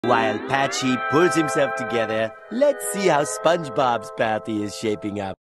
While Patchy pulls himself together, let's see how SpongeBob's party is shaping up.